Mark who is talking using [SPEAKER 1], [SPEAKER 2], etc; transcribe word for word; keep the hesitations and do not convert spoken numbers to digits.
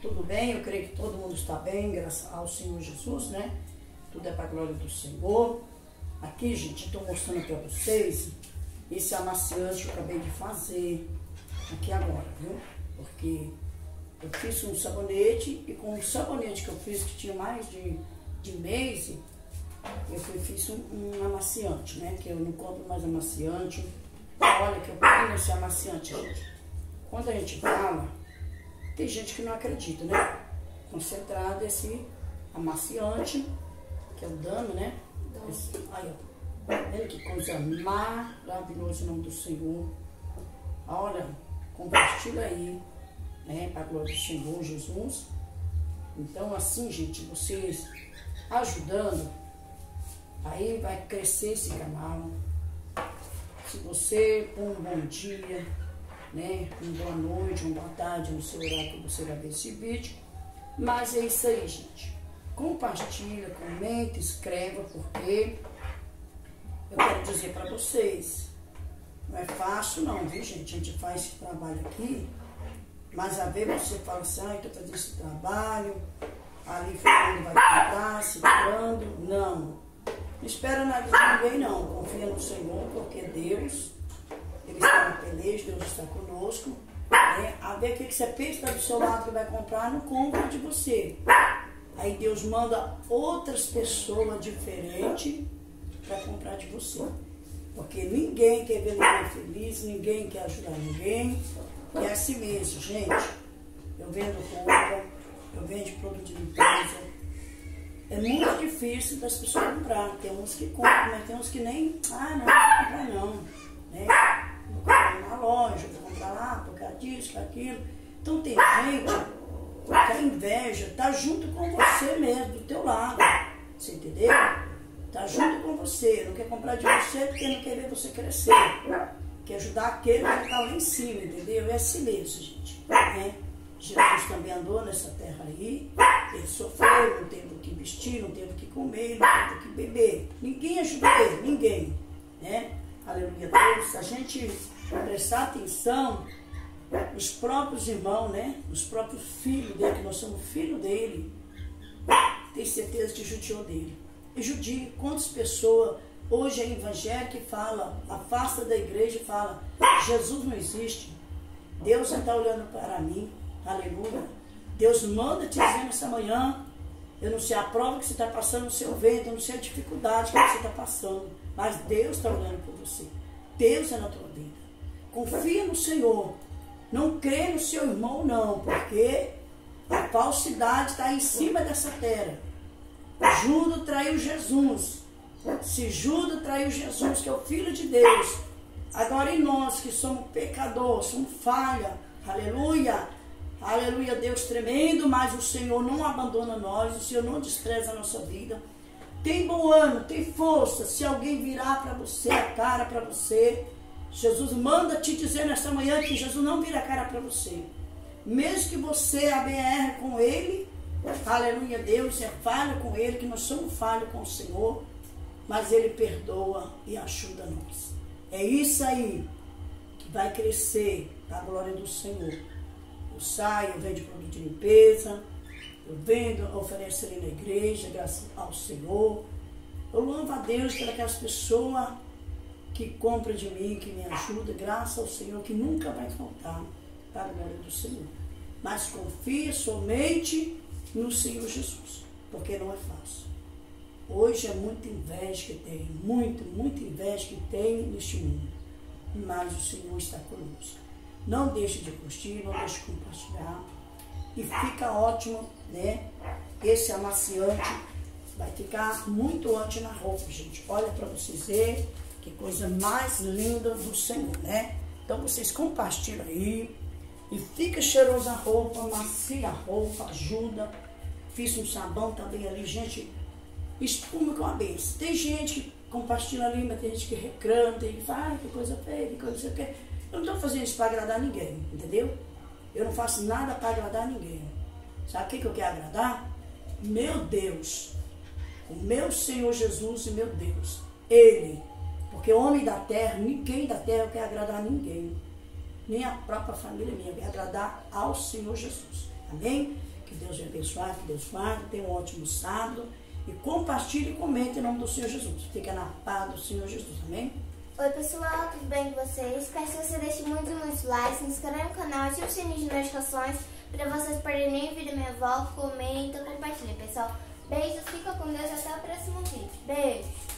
[SPEAKER 1] Tudo bem? Eu creio que todo mundo está bem, graças ao Senhor Jesus, né? Tudo é para a glória do Senhor. Aqui, gente, estou mostrando para vocês esse amaciante que eu acabei de fazer aqui agora, viu? Porque eu fiz um sabonete e com o sabonete que eu fiz, que tinha mais de, de mês, eu fui, fiz um, um amaciante, né? Que eu não compro mais amaciante. Olha que eu peguei nesse amaciante, gente. Quando a gente fala, tem gente que não acredita, né? Concentrado esse amaciante, que é o dano, né? Esse, aí, ó. Olha que coisa maravilhosa em nome do Senhor. Olha, compartilha aí, né? Para a glória do Senhor Jesus. Então, assim, gente, vocês ajudando, aí vai crescer esse canal. Se você pôr um bom dia, né, uma boa noite, uma boa tarde, no seu horário que você vai ver esse vídeo. Mas é isso aí, gente. Compartilha, comenta, escreva, porque eu quero dizer para vocês, não é fácil não, viu, gente? A gente faz esse trabalho aqui, mas a ver você fala assim, ah, eu estou fazendo esse trabalho, ali fulano vai comprar, ciclando. Não. Não espera nada de ninguém, não. Confia no Senhor, porque Deus, Ele está na peleja, Deus está conosco. Né? A ver o que você pensa do seu lado que vai comprar, não compra de você. Aí Deus manda outras pessoas diferentes para comprar de você. Porque ninguém quer ver ninguém feliz, ninguém quer ajudar ninguém. E é assim mesmo, gente. Eu vendo roupa, eu vendo produto de limpeza. É muito difícil das pessoas comprar. Tem uns que compram, mas tem uns que nem, ah, não, não vou comprar não. Né? Vou comprar na loja, vou comprar lá, por causa disso, por aquilo. Então tem gente que a inveja está junto com você mesmo, do teu lado. Você entendeu? Está junto com você. Não quer comprar de você porque não quer ver você crescer. Quer ajudar aquele que está lá em cima, entendeu? É assim mesmo, gente. Né? Jesus também andou nessa terra aí, ele sofreu, não teve o que vestir, não teve o que comer, não teve o que beber. Ninguém ajudou ele, ninguém. Né? Aleluia a Deus. Se a gente prestar atenção, os próprios irmãos, né? Os próprios filhos dele, que nós somos filhos dele, tem certeza que judiou dele. E judia, quantas pessoas hoje é evangélica e fala, afasta da igreja e fala, Jesus não existe, Deus não está olhando para mim. Aleluia. Deus manda te dizer nessa manhã, eu não sei a prova que você está passando no seu ventre, eu não sei a dificuldade que você está passando, mas Deus está olhando por você. Deus é na tua vida. Confia no Senhor. Não crê no seu irmão, não, porque a falsidade está em cima dessa terra. Judas traiu Jesus. Se Judas traiu Jesus, que é o Filho de Deus, agora em nós que somos pecadores, somos falha, aleluia. Aleluia, Deus tremendo, mas o Senhor não abandona nós, o Senhor não despreza a nossa vida. Tem bom ânimo, tem força. Se alguém virar para você a cara para você, Jesus manda te dizer nessa manhã que Jesus não vira a cara para você. Mesmo que você A B R com Ele, aleluia, Deus é falho com Ele, que nós somos falhos com o Senhor, mas Ele perdoa e ajuda nós. É isso aí que vai crescer para a glória do Senhor. Eu saio, eu vendo produto de limpeza, eu vendo, ofereço ali na igreja, graças ao Senhor. Eu louvo a Deus por aquelas pessoas que compram de mim, que me ajudam, graças ao Senhor, que nunca vai faltar para a glória do Senhor. Mas confia somente no Senhor Jesus, porque não é fácil. Hoje é muita inveja que tem, muito, muita inveja que tem neste mundo, mas o Senhor está conosco. Não deixe de curtir, não deixe de compartilhar. E fica ótimo, né? Esse amaciante vai ficar muito ótimo na roupa, gente. Olha para vocês verem que coisa mais linda do Senhor, né? Então vocês compartilham aí. E fica cheirosa a roupa, macia a roupa, ajuda. Fiz um sabão também ali, gente. Espuma com a benção. Tem gente que compartilha ali, mas tem gente que reclama, tem gente que fala, ai, que coisa feia, que coisa não sei o quê. Eu não estou fazendo isso para agradar ninguém, entendeu? Eu não faço nada para agradar ninguém. Sabe o que, que eu quero agradar? Meu Deus, o meu Senhor Jesus e meu Deus, Ele. Porque homem da terra, ninguém da terra quer agradar ninguém. Nem a própria família minha, quer agradar ao Senhor Jesus. Amém? Que Deus venha abençoar, que Deus guarde. Tenha um ótimo sábado. E compartilhe e comente em nome do Senhor Jesus. Fica na paz do Senhor Jesus. Amém?
[SPEAKER 2] Oi pessoal, tudo bem com vocês? Peço que você deixe muitos, muitos likes, se inscreva no canal, ative o sininho de notificações para vocês perderem nenhum vídeo da minha avó, comenta, compartilha, pessoal. Beijos, fica com Deus, até o próximo vídeo. Beijo!